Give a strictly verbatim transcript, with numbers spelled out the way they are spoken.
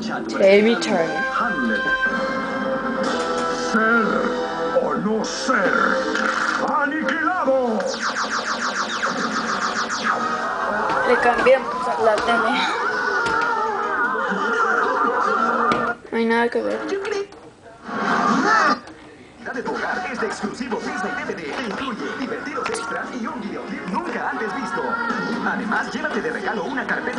Jamie Turner. Hamlet. Ser o no ser. ¡Aniquilado! Le cambiamos a la tele. No hay nada que ver. De tu hogar es de exclusivo Disney D V D que incluye divertidos extras y un videoclip nunca antes visto. Además, llévate de regalo una carpeta